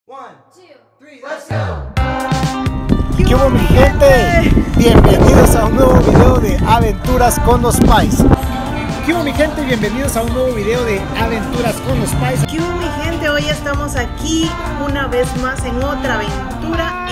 One, two, three, let's go. ¿Qué hubo, mi gente? Bienvenidos a un nuevo video de Aventuras con los Pais. ¿Qué hubo, mi gente? Bienvenidos a un nuevo video de Aventuras con los Pais. ¿Qué hubo, mi gente? Hoy estamos aquí una vez más en otra aventura.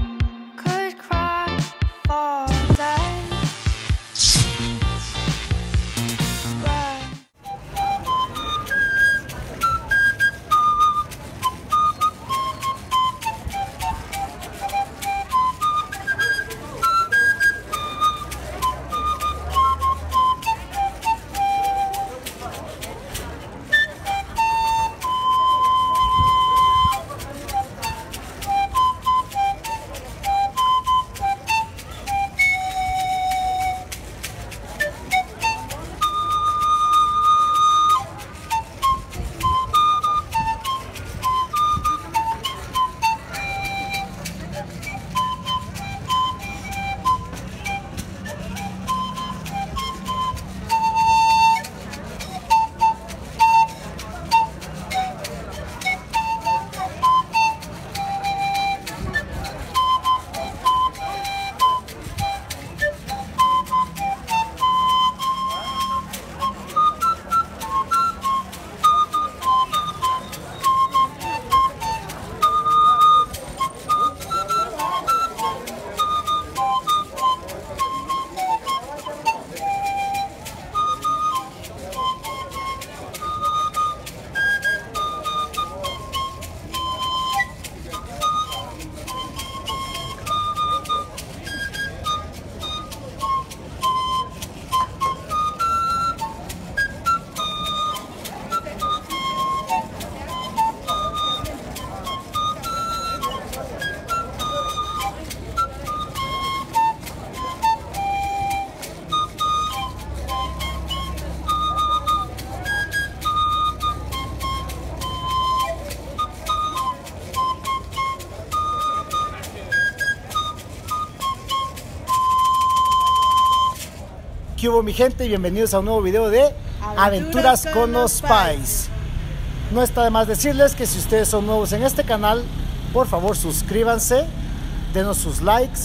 ¿Qué hubo, mi gente? Bienvenidos a un nuevo video de Aventuras con los Pais. No está de más decirles que si ustedes son nuevos en este canal, por favor suscríbanse, denos sus likes,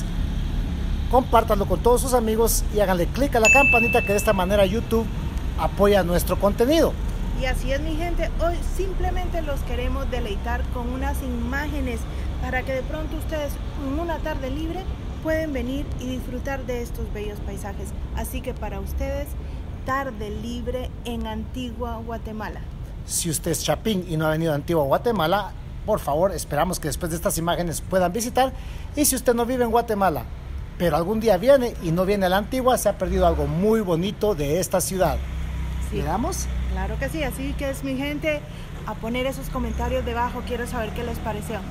compártanlo con todos sus amigos y háganle clic a la campanita, que de esta manera YouTube apoya nuestro contenido. Y así es, mi gente, hoy simplemente los queremos deleitar con unas imágenes para que de pronto ustedes en una tarde libre pueden venir y disfrutar de estos bellos paisajes. Así que para ustedes, tarde libre en Antigua Guatemala. Si usted es chapín y no ha venido a Antigua Guatemala, por favor, esperamos que después de estas imágenes puedan visitar. Y si usted no vive en Guatemala, pero algún día viene y no viene a la Antigua, se ha perdido algo muy bonito de esta ciudad. Sí. ¿Le damos? Claro que sí, así que es, mi gente, a poner esos comentarios debajo. Quiero saber qué les pareció.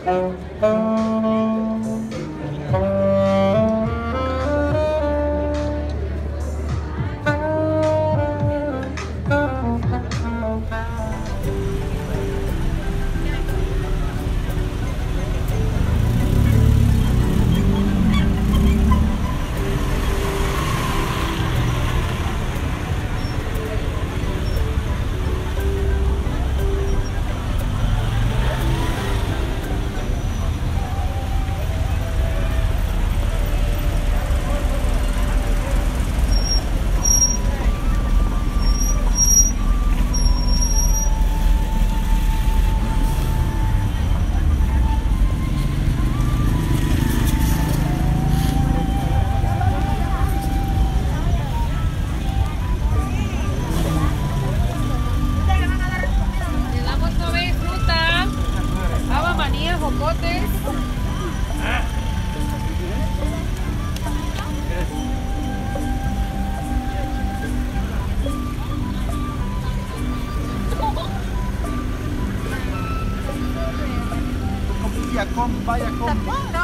Vaya con.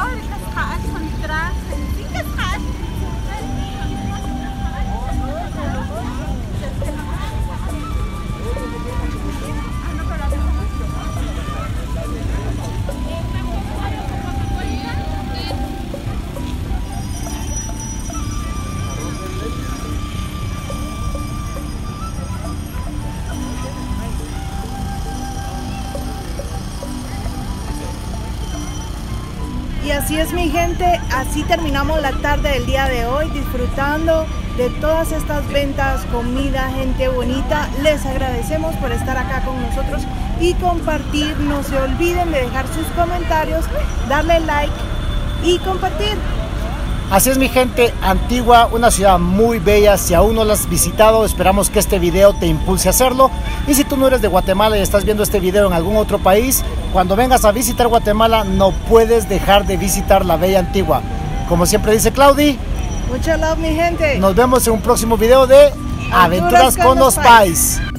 Y así es, mi gente, así terminamos la tarde del día de hoy, disfrutando de todas estas ventas, comida, gente bonita. Les agradecemos por estar acá con nosotros y compartir. No se olviden de dejar sus comentarios, darle like y compartir. Así es, mi gente, Antigua, una ciudad muy bella. Si aún no la has visitado, esperamos que este video te impulse a hacerlo. Y si tú no eres de Guatemala y estás viendo este video en algún otro país, cuando vengas a visitar Guatemala no puedes dejar de visitar la bella Antigua. Como siempre dice Claudi, mucha love, mi gente. Nos vemos en un próximo video de Aventuras con los Pais.